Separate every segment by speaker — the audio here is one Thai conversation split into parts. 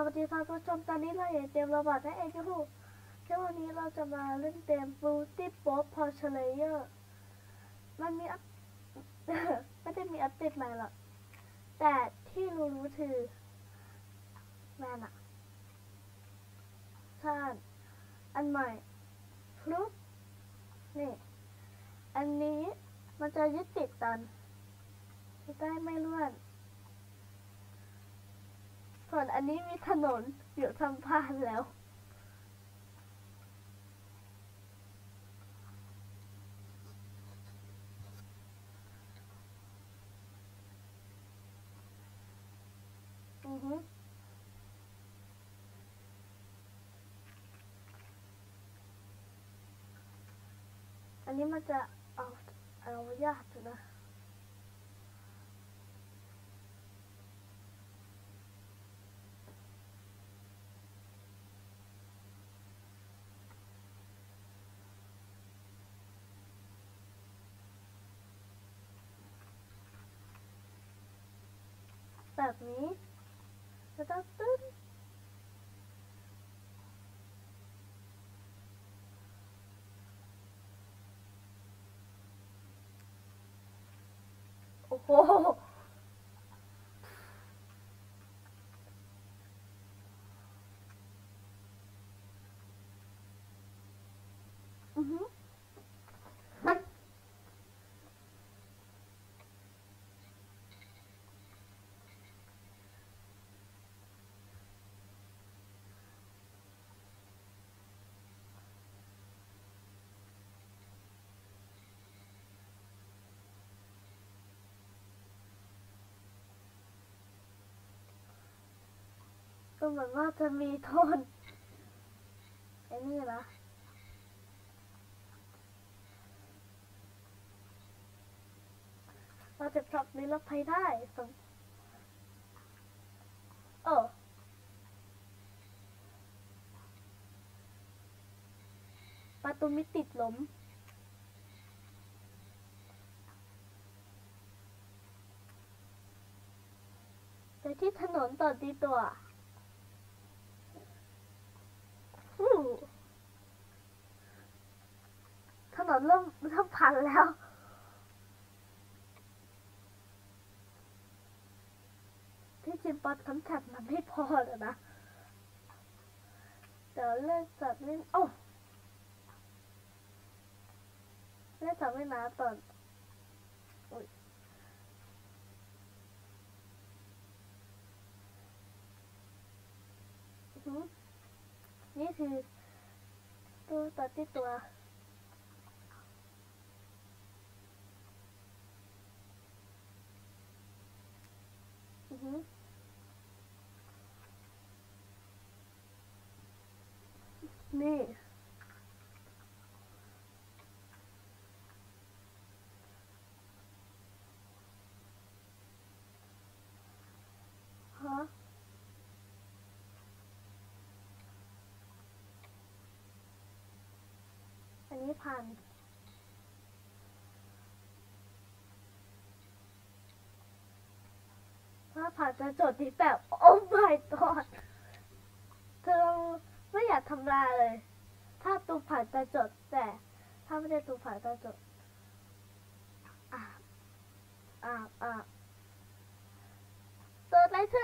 Speaker 1: สวัสดีท่านผู้ชมตอนนี้เราอยู่ในเกมโรบอทและเอจูฮูแล้ววันนี้เราจะมาเล่นเกม Beauty Boat Portlayer มันมีอัป ไม่ได้มีอัปเดตใหม่หรอกแต่ที่รู้คือแมนอะใช่อันใหม่พลุกนี่อันนี้มันจะยึดติดกันจะได้ไม่เลื่อนส่วนอันนี้มีถนนอยู่ทำผ่านแล้วอันนี้มันจะเอายากอยู่นะแบบนี้จะต้องตึ้งโอ้โหก็เหมือนว่าจะมีโทษไอ้นี่นะเราจะปรับนิรภัยได้ประตูมิติดล้มไปที่ถนนต่อดีตัวถนนเริ่มพันแล้วที่จริงปอดคำจัดมันไม่พอเลยนะเดี๋ยวเล่นสัตว์เล่นเล่นสัตว์ไม่นานตอนนี่คือตัวต่อที่ตัวนี่ฮะอันนี้ผ่านถ้าผ่านจะจดที่แบบโอ้ my god เธอไม่อยากทำลายเลยถ้าตูผ่านจะจดแต่ถ้าไม่ได้ตูผ่านจะจดเกิดอะไรขึ้น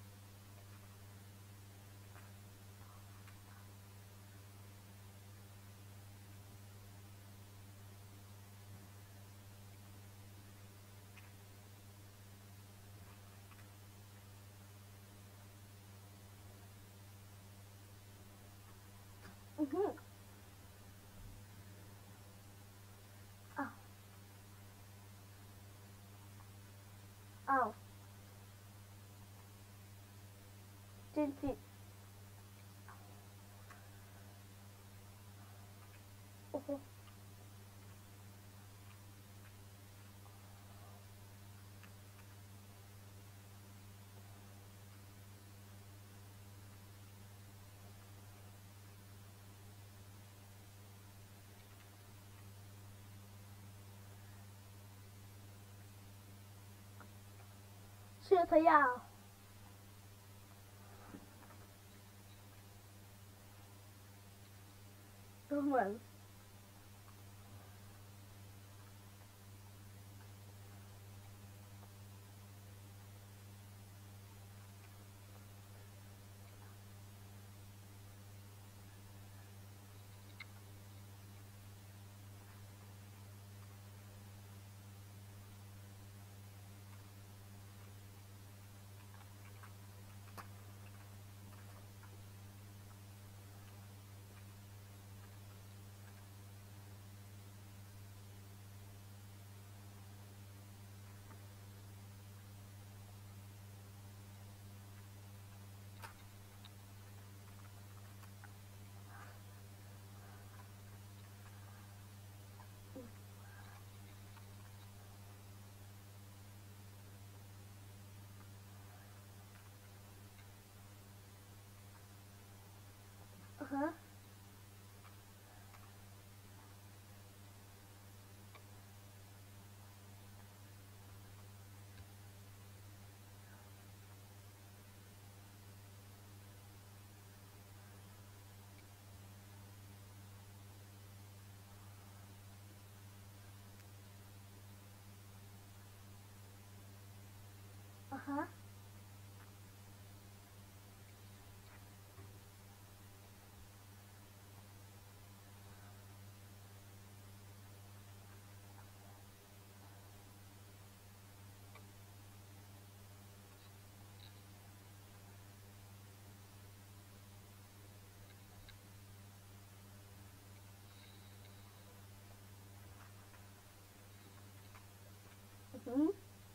Speaker 1: อ้าวจริงจิโอ้โหชื่อทะยาวเหมือนฮะฮะอืม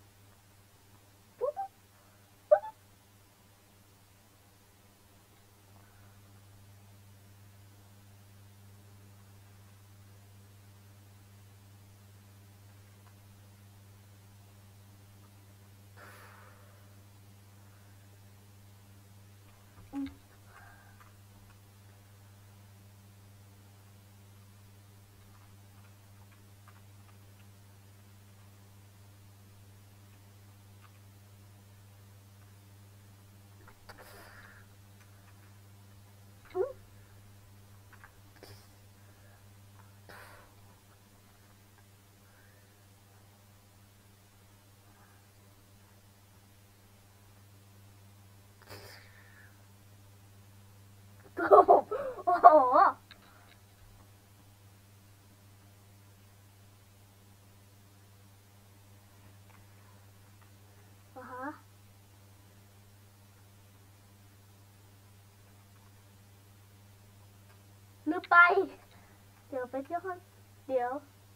Speaker 1: โอ้โหโอ้โหอ่าฮะลืมไป เดี๋ยวไปเที่ยวข้างเดี๋ยว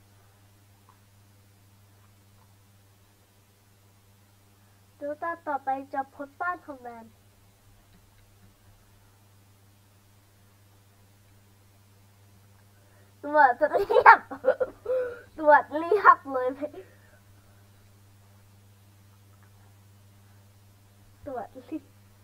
Speaker 1: ตาต่อไปจะพ้นบ้านของแมนตรวจจะเรียบตรวจเรียบเลยตรวจเรียบ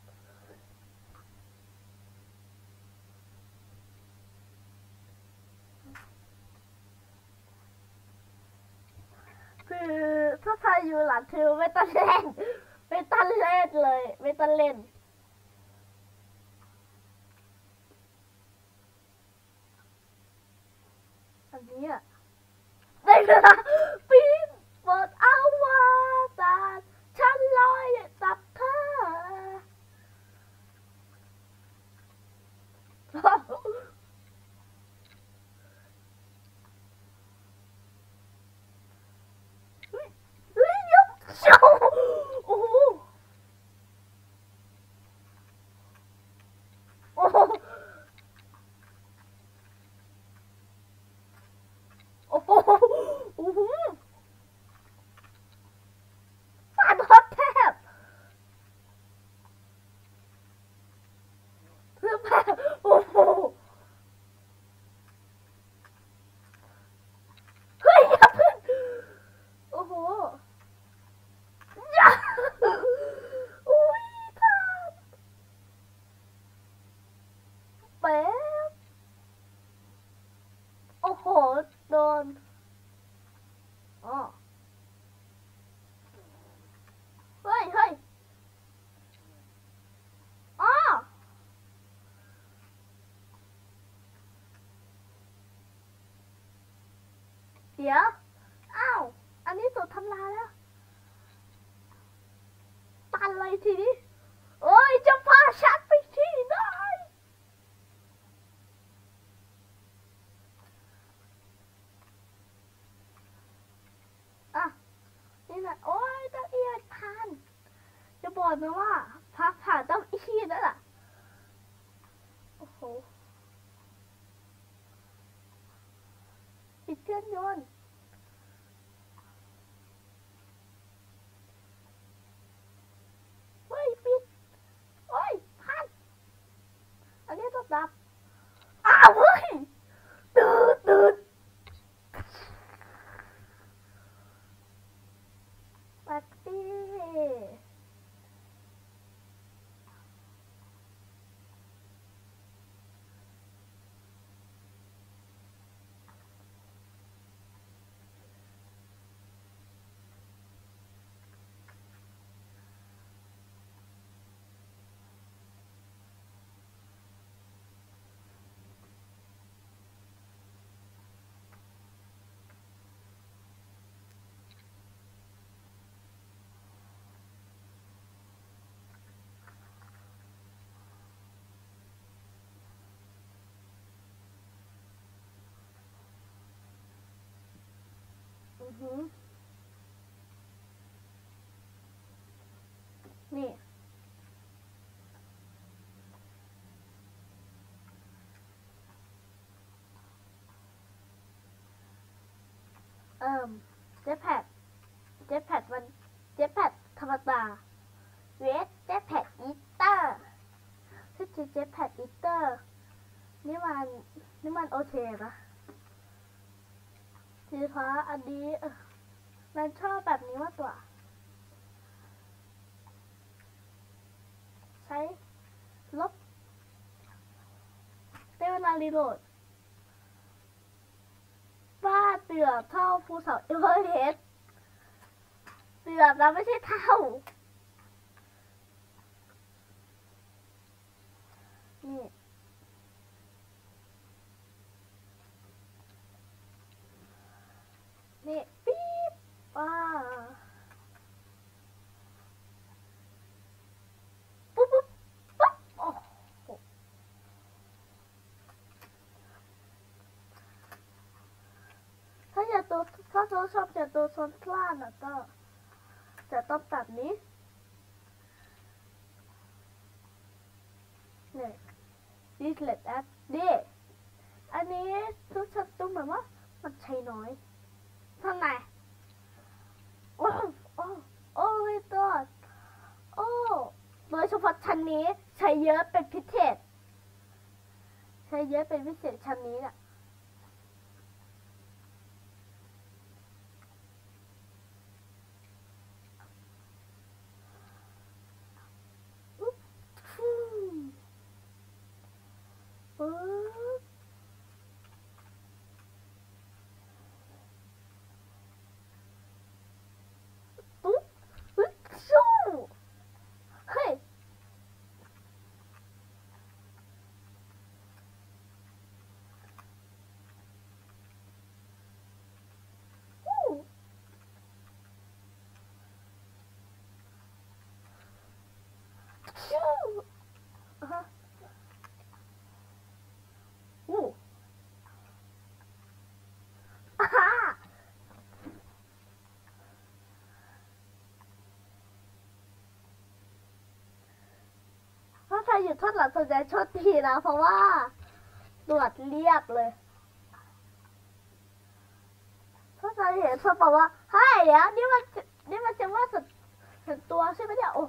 Speaker 1: คือถ้าใครอยู่หลังเธอไม่ต้องเล่นไม่ต้องเล่นเลยไม่ต้องเล่นอันนี้อะได้เลยนะปีนเปิดอาวตารฉันลอยจับเธอเฮ้ยยกโชว์โอ้โหโอ้โหโอ้โหโอ้โหฟาดฮอตแทบเสื้อผ้าโอ้โหเฮ้ยอย่าเพิ่งโอ้โหอย่าอุ้ยทานแป๊บโอ้โหโดนอ๋อเฮ้ยเฮ้ยอ๋อดี๋ยวอ้าวอันนี้สุดทำลายแล้วตันเลยทีนี้โอ้ยจะพาฉันไปที่ไหนอ่ะนี่แหละโอ้ยเต้าเอียดผ่านจะบอกนะว่าพักผ่านเต้าอี้นั่นแหละโอ้โหปิดเครื่องยนต์เฮ้ยปิดโอ้ยผ่านอันนี้ต้องดับอ้าวเฮ้ยตื่นปาร์ตี้นี่เจ็ตแพดมันเจ็ตแพดธรรมดาเวสเจ็ตแพดอีเตอร์ชื่อเจ็ตแพดอีเตอร์นี่มันโอเคปะสีฟ้าอันนี้มันชอบแบบนี้มากกว่าใช้ลบได้เวลารีโหลดบ้าเตือบเท่าภูเสาเอเวอเรสต์เตือบนะไม่ใช่เท่านี่นี่ปี๊บปุ๊บปุ๊บปุ๊บโอ้โหถ้าโทรศัพท์จะตัวซ้อนกล้านอ่ะก็จะต้องแบบนี้เนี่ย delete app นี่อันนี้ทุกชัดตุ้มแบบว่ามันใช้น้อยเท่าไหร่โอ้โอ้ยตัวโอ้โดยเฉพาะชั้นนี้ใช้เยอะเป็นพิเศษชั้นนี้น่ะปึ๊บปุ๊บปึ๊บชู้เฮ้ยชู้ถ้าใครอยู่ทดหลังสนใจโชดทีนะเพราะว่าตรวจเรียบเลยถ้าใครเห็นเขาบอกว่าเฮ้ยเดี๋ยวนี่มันจะว่าสุดตัวใช่ไหมเนี่ยโอ้โห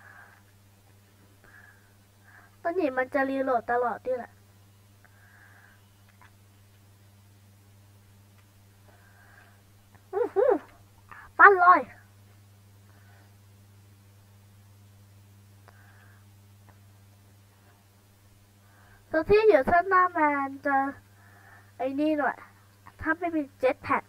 Speaker 1: ตอนนี้มันจะรีโหลดตลอดนี่แหละตัวที่อยู่ข้างหน้าแมนจะไอ้นี่หน่อยถ้าไม่มีเจ็ตแพ็ค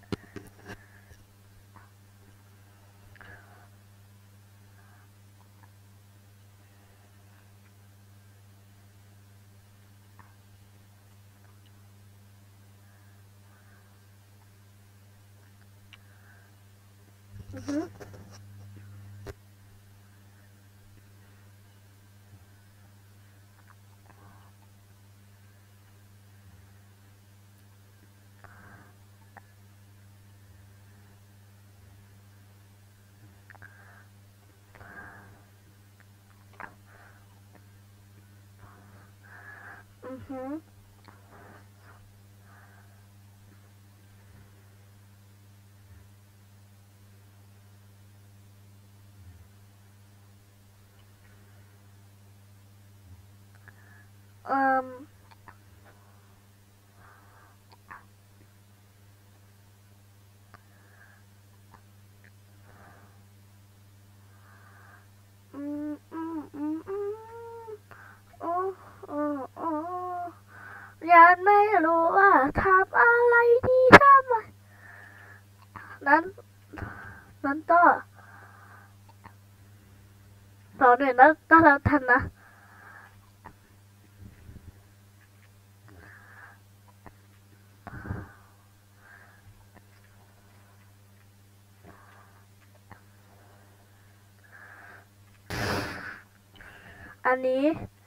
Speaker 1: อืมยันไม่รู้ว่าทำอะไรดีทำไมนั้นก็ต่อหน่อยนะก็แล้วทันนะอันนี้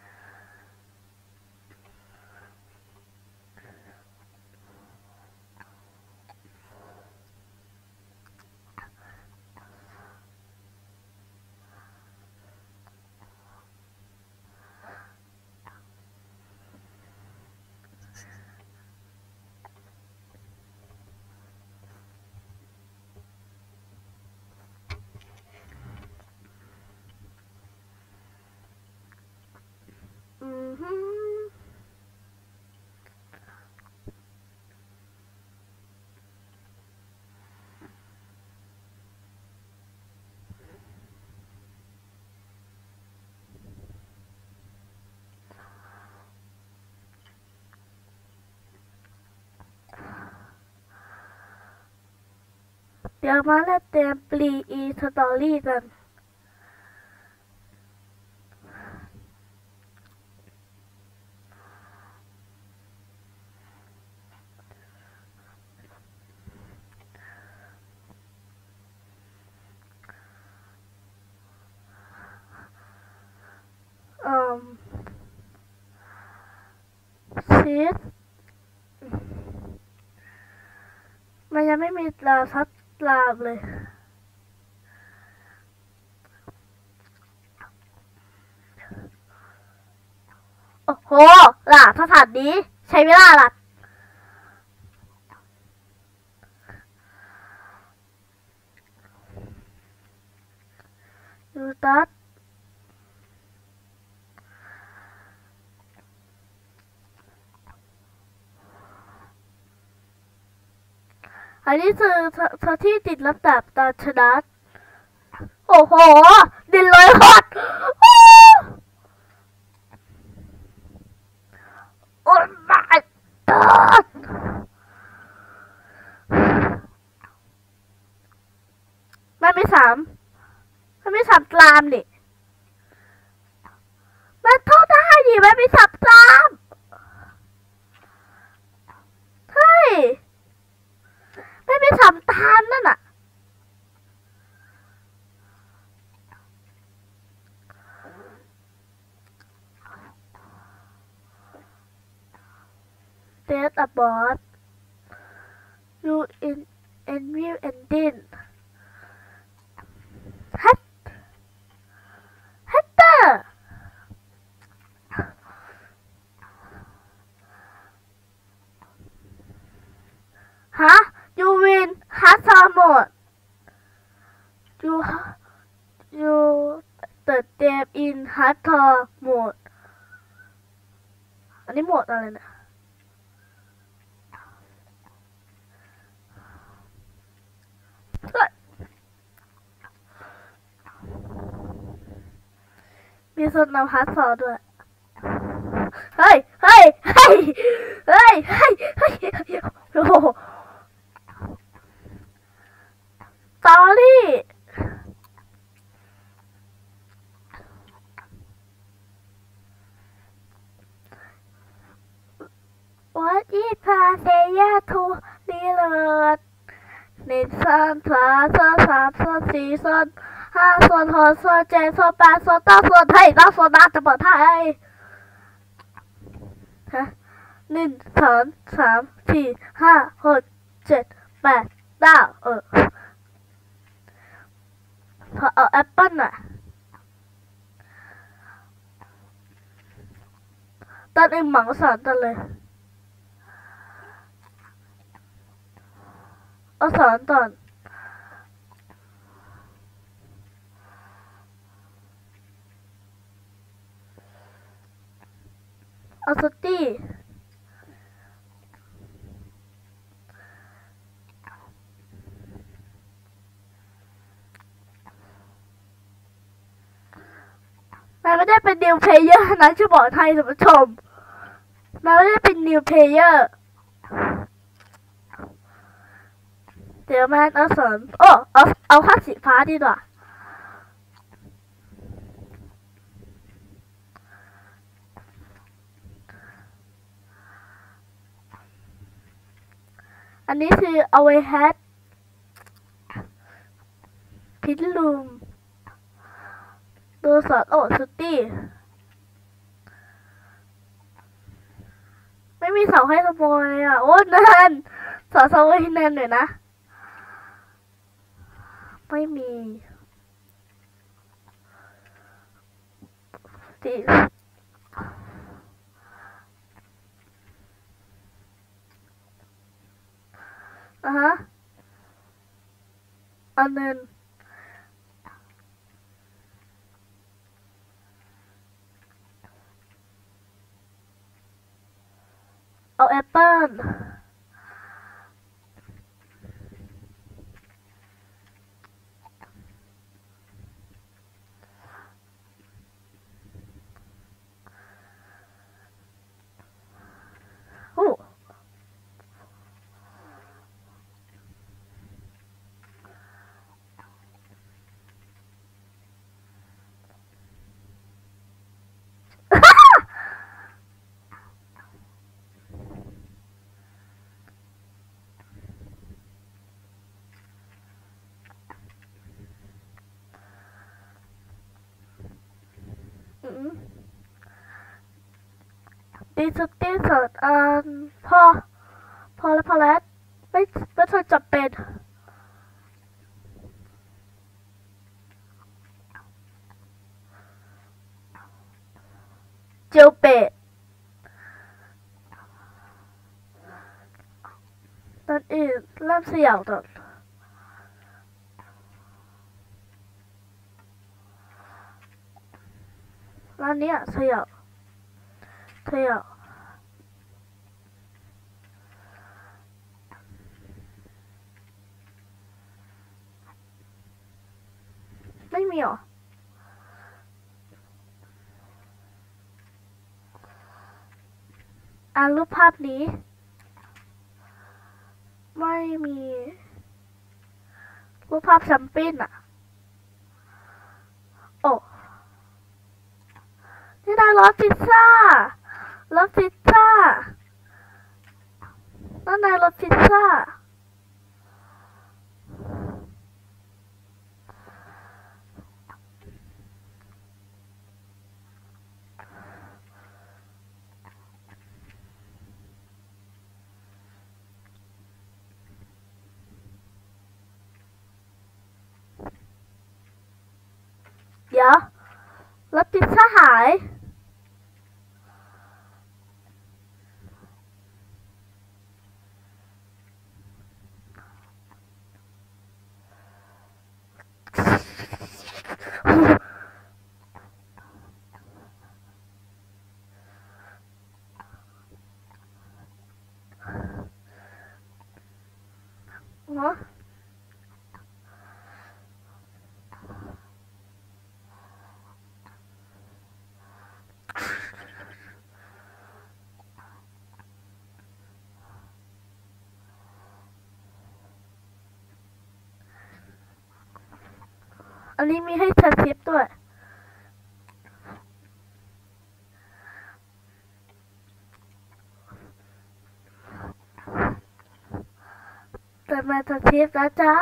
Speaker 1: เดี๋ยวมาเล่นเกมปรีอีสตอรี่กันชีสมันยังไม่มีลาซัดลาบเลยโอ้โหล่ะสถานนี้ใช้เวลาล่ะยูตัสอันนี้คือที่ติดลำดับตอนชนะโอ้โหดินลอยคอดโอ้ my god มันมีสามกรามดิมันโทษได้ดิมันมี3กรามเฮ้ยไม่มี3 ตามนั่นน่ะเดทอะบอสยูอินเอ็นวิวเอนดินฮัตเตอร์ฮะยูวินฮัตซอหมดยูเติร์ดเกมอินฮัตทอโหมดอันนี้โหมดอะไรนะมีส่วนนำฮัตซอด้วยเฮ้ยเฮ้ยเฮ้ยเฮ้ยเฮ้ยเฮ้ยโอ้โหสอรี่What is Passeya to reload 1 2 3 4 5 6 7 8 9 10จะเปิดไทยฮะ1 2 3 4 5 6 7 8 9พอเอาแอปเปิ้ลน่ะตอนหมังสอนตอนเลยเอาสอนตอนเอาสตี้นายไม่ได้เป็นนิวเพลเยอร์นะจะบอกไทยท่านผู้ชมนายไม่ได้เป็นนิวเพลเยอร์เดี๋ยวมันเอาสอนโอ้เอาข้าสีฟ้าดีกว่าอันนี้คือเอาไว้แฮทพิทลูมตัวสอนโอ้สตี้ไม่มีเสาให้สปอยอ่ะโอ้นานสอนเสาให้แนนหน่อยนะไม่มีตีฮะอันนึงเอาแอปเปิ้ลโอ้ตีสตี้สอนพอแล้วไม่ทนจับเป็นเจลเป็ดตอนอื่นเริ่มเสี่ยวต่อร้านนี้เสี่ยวไม่มีหรอรูปภาพนี้ไม่มีรูปภาพแซมปิ้นอ่ะโอ้นี่ได้รสพิซซ่นั่นไงรสพิซซ่าเดี๋ยวรสพิซซ่าหายเนาะอันนี้มีให้สคริปต์ด้วยแต่มาสคริปต์นะจ๊ะ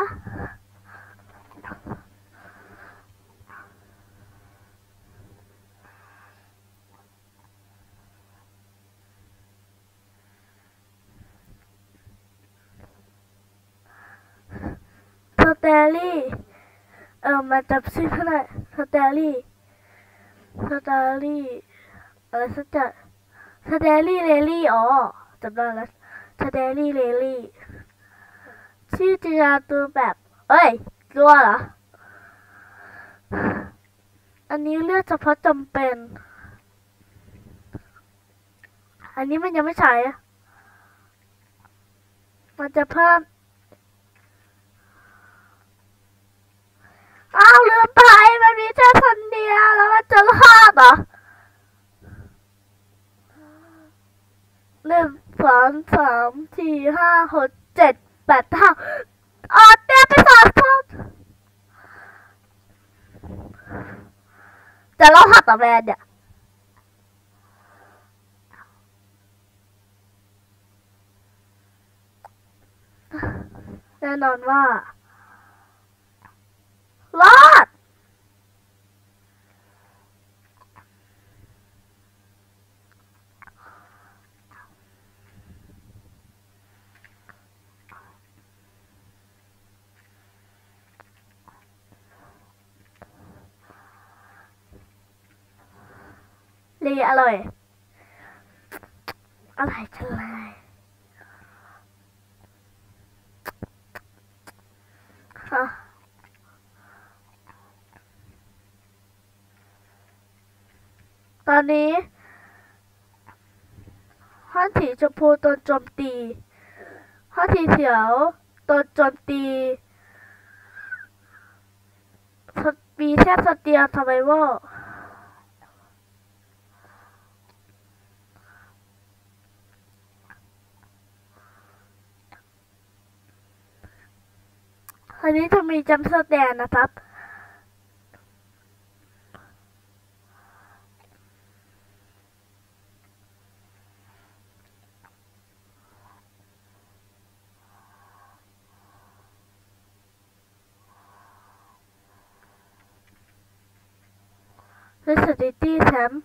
Speaker 1: สเตอรี่มาจำชื่อเขาหน่อยสเตอรี่อะไรสักอย่างสเตอรี่เรลลี่อ๋อจำได้แล้วสเตอรี่เรลลี่ชื่อจริงตัวแบบเอ้ยตัวเหรออันนี้เลือกเฉพาะจำเป็นอันนี้มันยังไม่ใช้มันจะเพิ่มอ้าวลืมไปมันมีแค่คนเดียวแล้วมันจะรอดเหรอ1 2 3 4 5 6 7 8 9อ๋อเต็มไป2 คนจะรอดต่อแมนเนี่ยแน่นอนว่ารอดลีอร่อยอะไรจังเลยตอนนี้ห้องสีชมพูโดนโจมตีห้องสีเขียวโดนโจมตีมีแค่สเตียร์ทำไมวะอันนี้จะมีจัมป์สแกนนะครับเรสซิตี้แชมป์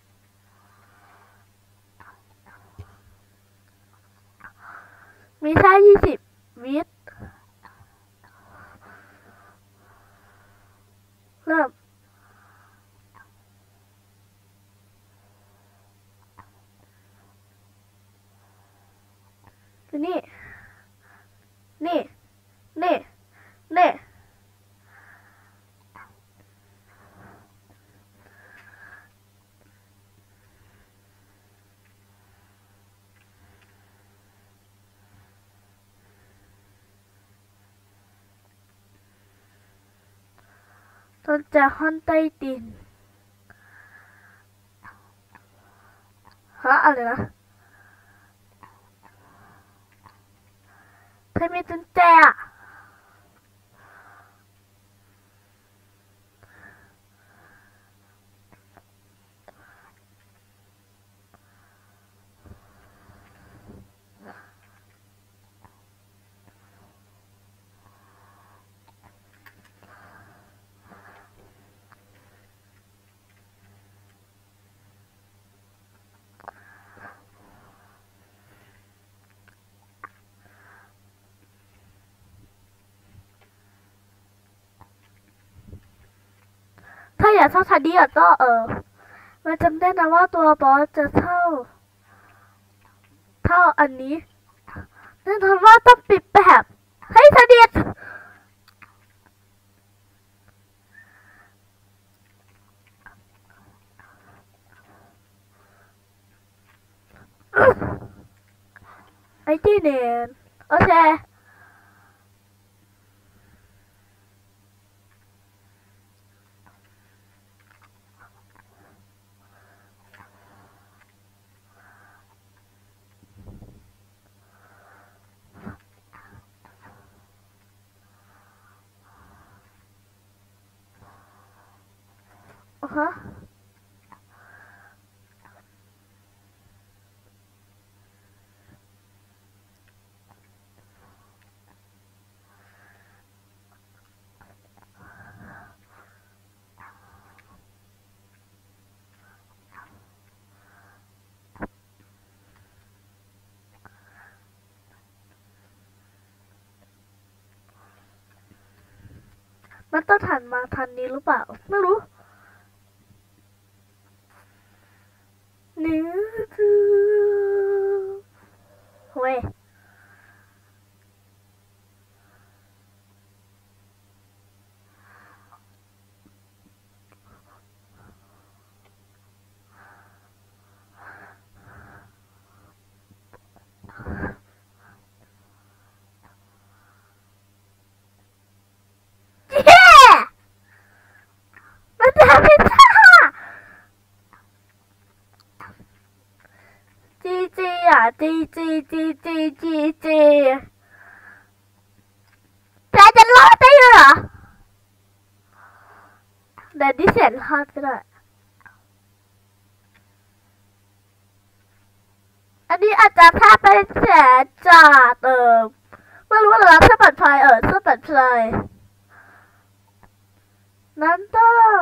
Speaker 1: มีแค่20 วิเริ่มนี่นี่นี่นี่ต้นจากห้องใต้ดินฮะอะไรนะใครมีกุญแจอะถ้าอยากเข้าทันดีก็มันจำได้นะว่าตัวบอสจะเท่าอันนี้แน่นอนว่าต้องปิดแบบให้สนิทไอ้ที่เนนโอเคฮะมันต้องทันมาทันนี้หรือเปล่าไม่รู้นี่คือเว้ยเย้มันจะพิซซ่าจีจีอ่ะจีจีจีจีจีจีแต่จะรอดได้เหรอเดี๋ยวดิเสียงรอดก็ได้อันนี้อาจจะถ้าเป็นแสนจากไม่รู้หรอเสื้อปัดไฟเสื้อปัดไฟนั้นต้อง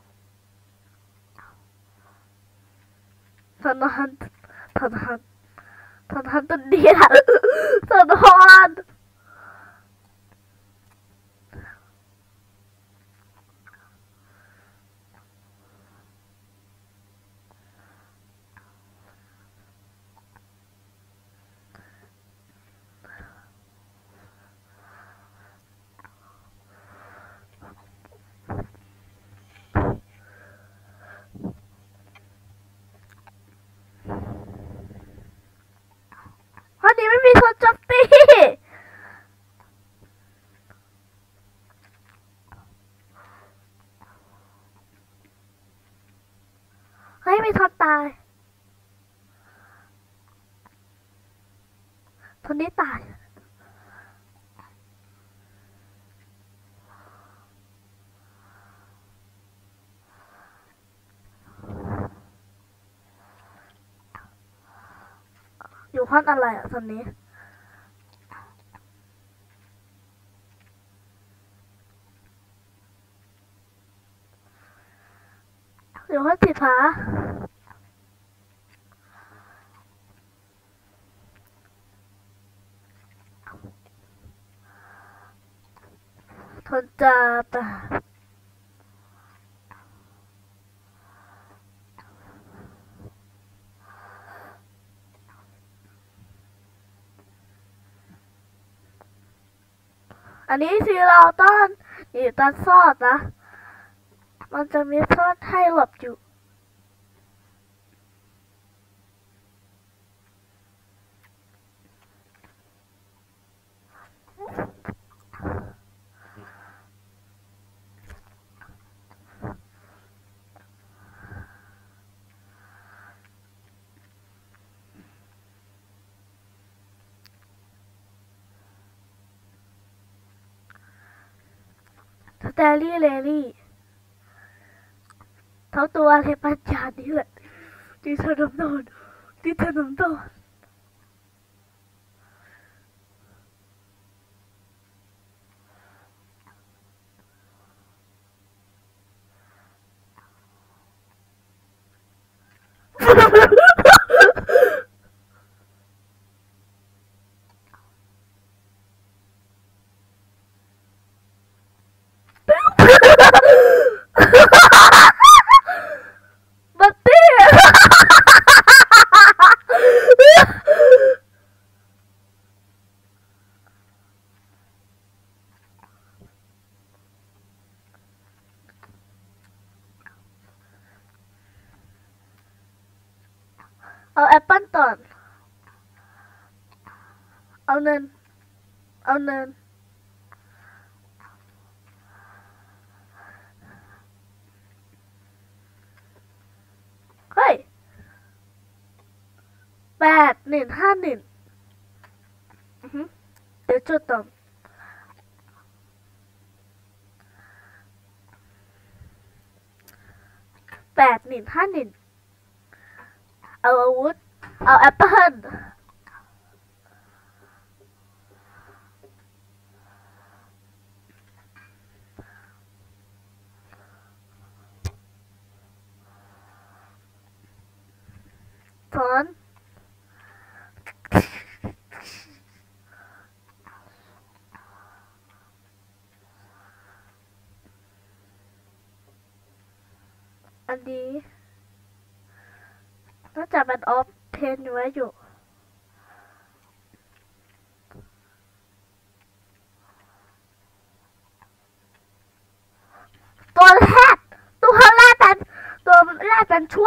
Speaker 1: ธนาคารธนาคารธนาคารตัวเดียวธนาคารวันนี้ไม่มีคนจับตีเฮ้ยมีคนตายคนนี้ตายอยู่ห้องอะไรอ่ะตอนนี้อยู่ห้องสีฟ้าทนจับอันนี้สิเราต้องอยู่ตอนซ่อนนะมันจะมีซ่อนให้หลบอยู่สเตอรี่เลลี่เท่าตัวอะไรปัญญานี่แหละที่ถนนนอนที่ถนนนอนบัตตี้เอาแอปเปิ้ลก่อนเอาเนินเอาเนินเฮ้ย8151เดี๋ยวจุดต่อ 8 นิน 5 นินเอาอาวุธเอาแอปเปิลสอนอันนี้น่าจะเป็นออฟเพนไว้อยู่ตัวแรกเป็นช่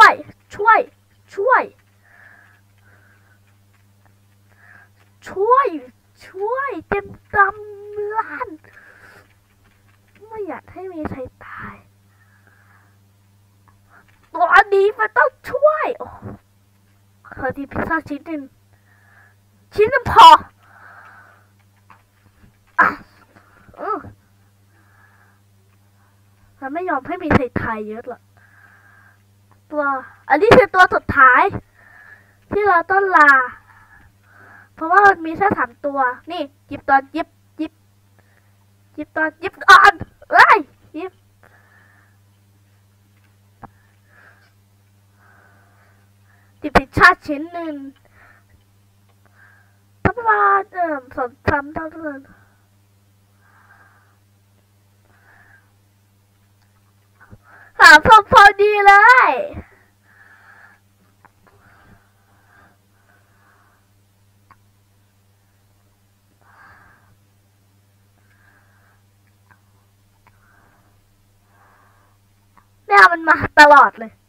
Speaker 1: วยเต็มตำล้านไม่อยากให้มีใครตายตัวนี้มันต้องช่วยขอทีพิซซ่าชิ้นหนึ่งพอมันไม่ยอมให้มีใครตายเยอะหรอกอันนี้คือตัวสุดท้ายที่เราต้องลาเพราะว่ามันมีแค่3 ตัวนี่หยิบก่อนเอ้ยหยิบพิซซ่าชิ้นหนึ่งประมาณ2-3 เท่านั้นพอดีเลยเนี่ยมันมาตลอดเลย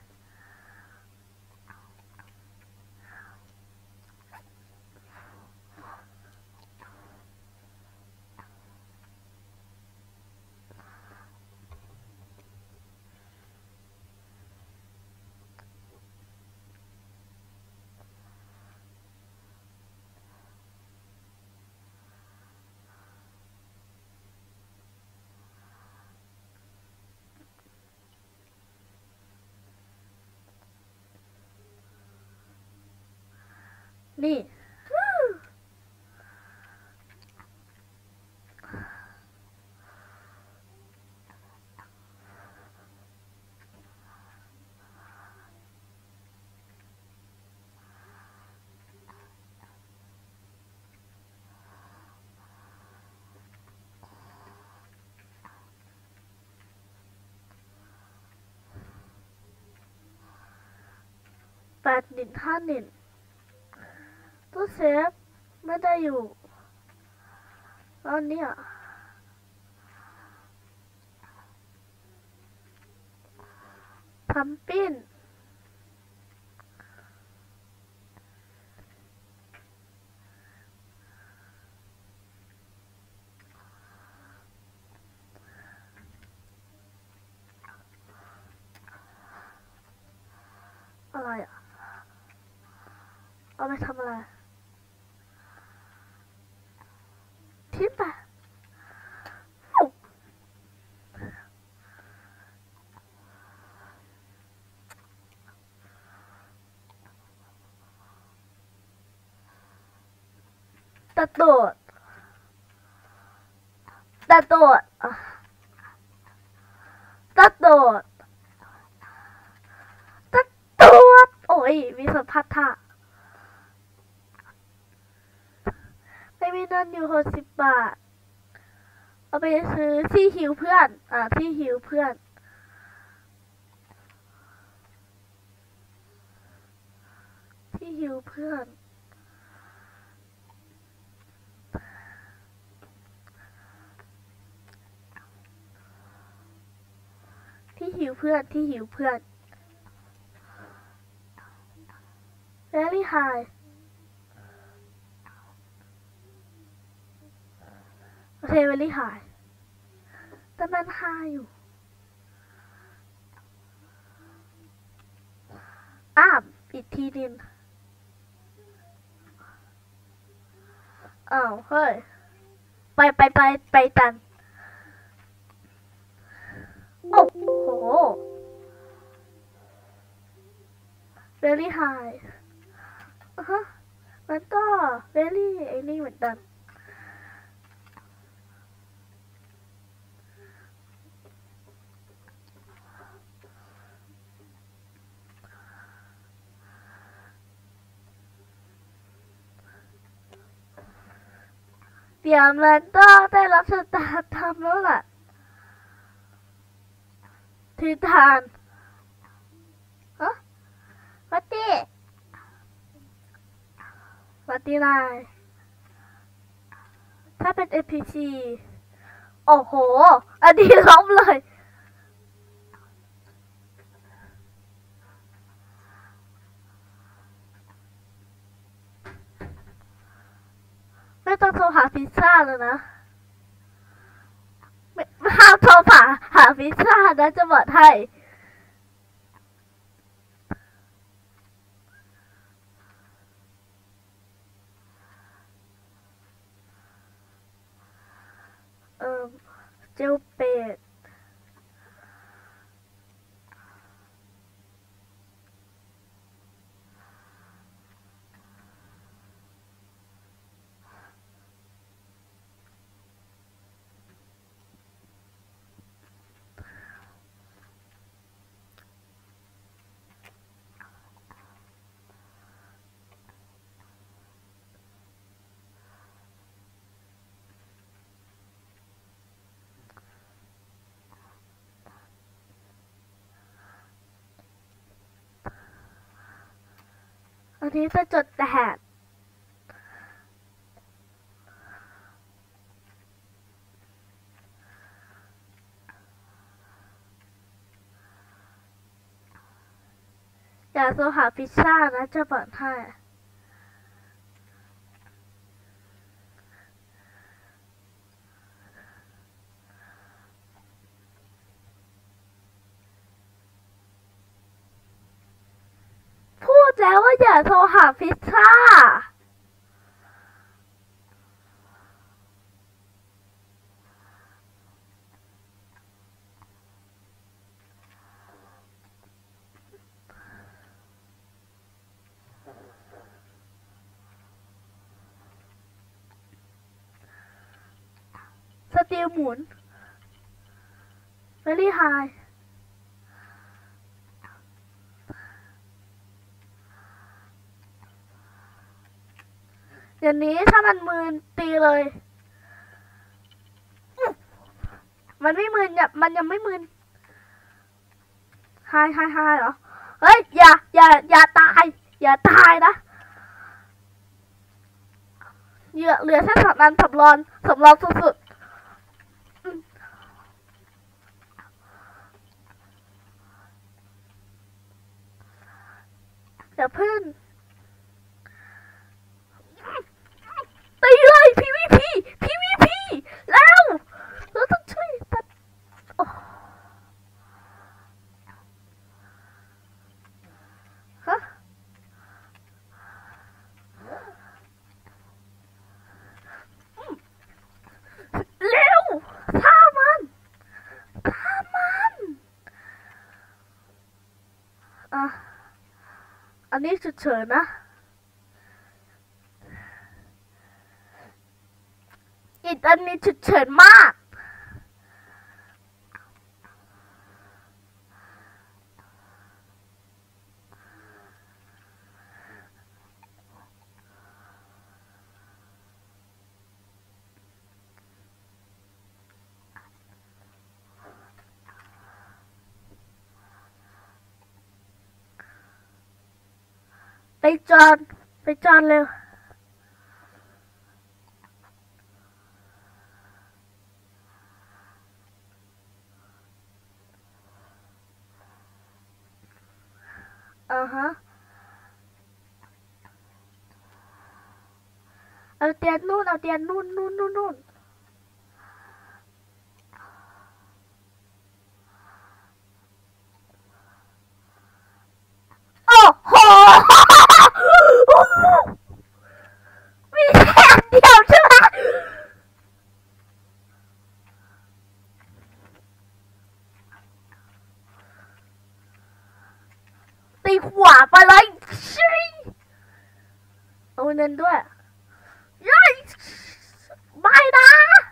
Speaker 1: นี่8 นิน 5 นินตู้เซฟไม่ได้อยู่ตอนนี้พัมปิ้นอะไรเอาไปทำอะไรทิ้งไปตัดโดดโอ้ยมีสัมผัสท่าไม่มีเงินอยู่60 บาทเอาไปซื้อที่ฮิวเพื่อนที่ฮิวเพื่อนที่ฮิวเพื่อนvery high โอเค very high แต่มัน high อยู่อีกทีนึงเฮ้ยไปตันโอ้โห very high ฮะมันก็ very ไอ้นี่เหมือนกันเดี๋ยวมันก็ได้รับชะตาทำแล้วล่ะทิศทางวัตตี้นายถ้าเป็น NPC โอ้โหอันนี้ล้มเลยไม่ต้องโทรหาพิซซ่าเลยนะไม่ห้ามโทรหาพิซซ่านะจะบอกให้เจลเป็ดอันนี้จะจดแดดอย่าโทรหาพิซซ่านะจะบอกให้พูดแล้วว่าอย่าโทรหาพิซซ่าสตีลหมุน very high อย่างนี้ถ้ามันมืนตีเลยมันไม่มืนมันยังไม่มืนไฮเหรอเฮ้ยอย่าตายนะเหลือแค่นั้นสำรองสุดเดี๋ยวพึ่งตีเลย PVP แล้วเราต้องช่วยตัดฮะเร็วฆ่ามันอันนี้ฉุกเฉินนะอันนี้ฉุกเฉินมากไปจอนเร็วฮะเอาเตียนนู่นโอ้โหมีแค่เดียวใช่ไหมตีขวาไปเลยชิเอาเงินด้วยยัยไม่นะ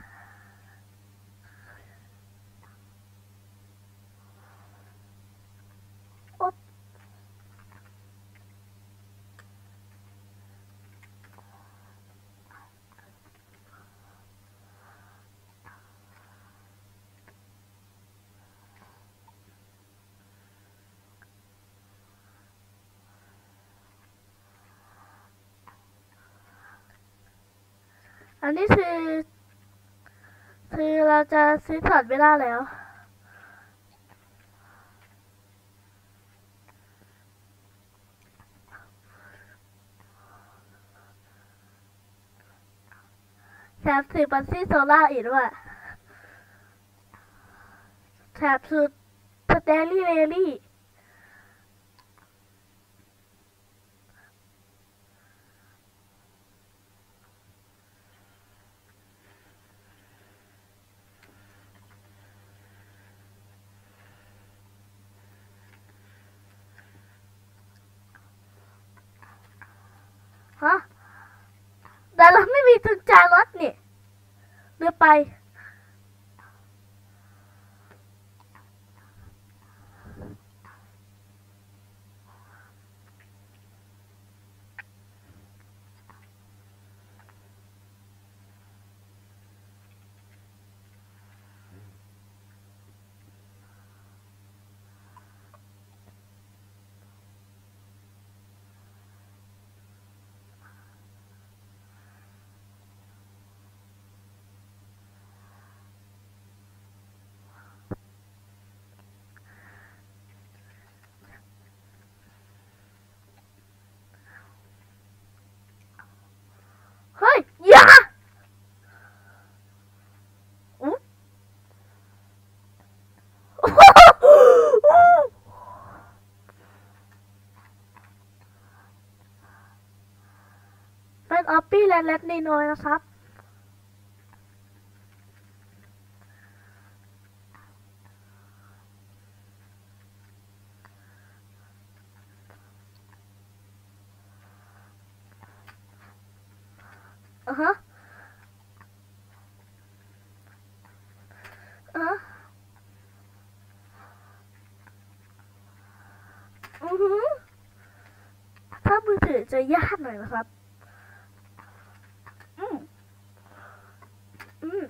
Speaker 1: อันนี้คือเราจะซื้อถอดเวลาแล้วแถบสื่อปัสซี่โซล่าอีกด้วยแถบสุดสเตลลี่เรลี่ฮะแต่เราไม่มีกุญแจรถนี่เรือไปเฮ้ยอย่าเป็นออปปี้เล็กๆน้อยๆนะครับฮะถ้ามือถือจะยากหน่อยนะครับอืมอืม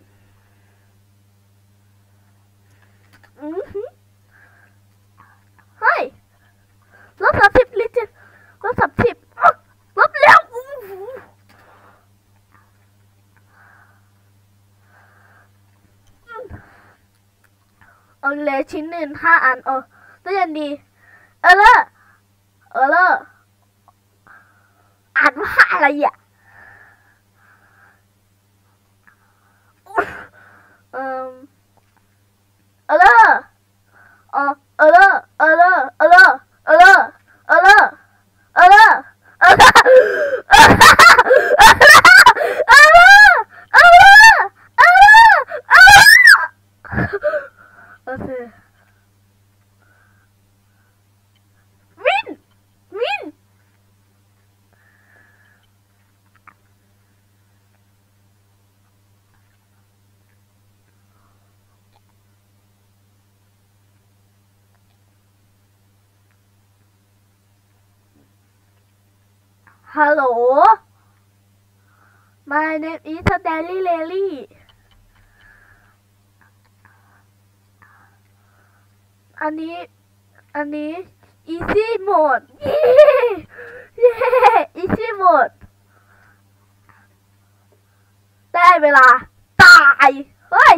Speaker 1: เฮ้ยลบ 30ลิตรลบ 30ลบแล้วเอาเลยชิ้นหนึ่ง5 อันตัวยันดีเลออ่านว่าอะไรอ่ะเออเลอโอเควินฮัลโหล My name is Daily Lily อันนี้ easy mode เย้ easy mode ได้เวลาตายเฮ้ย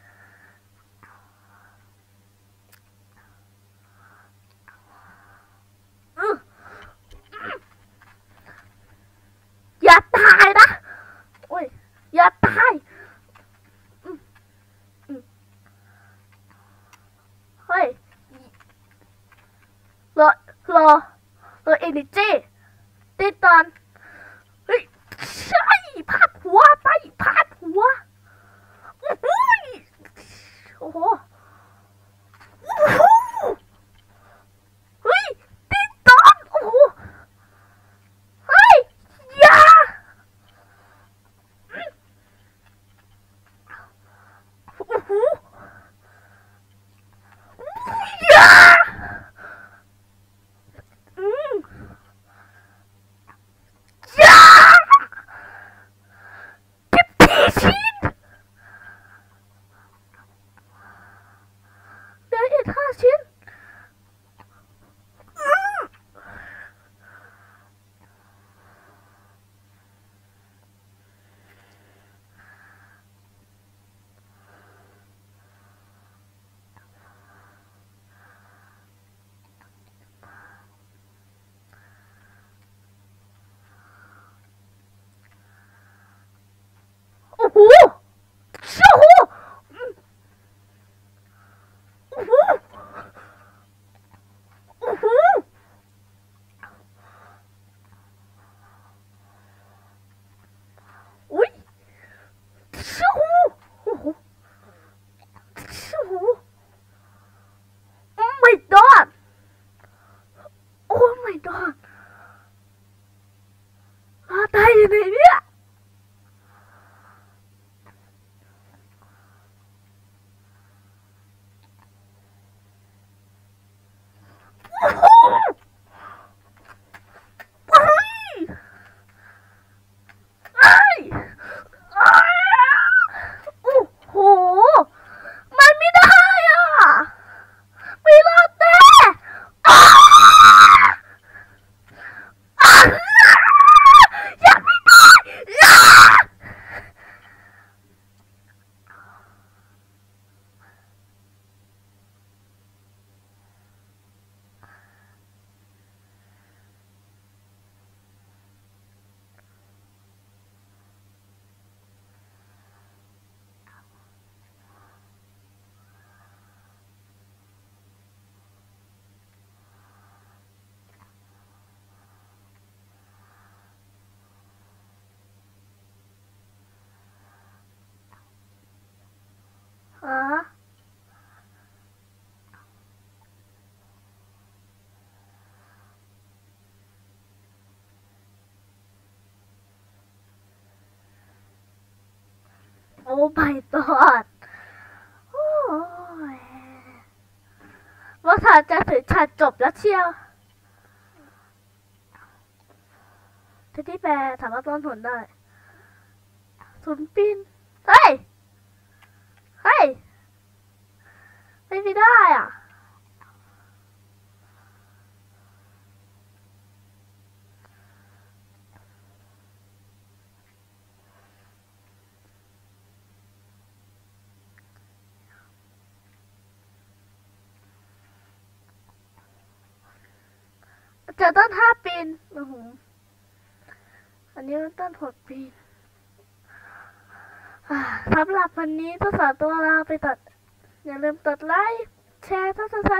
Speaker 1: อย่าตายนะโอ้ยอย่าตายเฮ้ยรอเอเนจีติดตอนเฮ้ยใช่พาดหัวไปพาดหัวอุ้ยโหเชี่ยวโอ้โหโอ้โหอุ้ยเชี่ยวโอ้โหเชี่ยวโอ้ my god โอ้ my god ตายอยู่ไหนเนี่ยโอ้โหมันไม่ได้อ่ะไม่รอดแน่อยากไม่ได้โอ้ my god โอ้ยว่าถ้าจะถึงฉากจบแล้วเชียวที่แปลถามว่าต้นทุนได้ทุนปีนเฮ้ยไม่ได้อ่ะเจอต้น5 ปีนโอ้โหอันนี้ต้น6 ปีนสำหรับวันนี้ต้องขอตัวลาไปตัดอย่าลืมกดไลค์แชร์ถ้า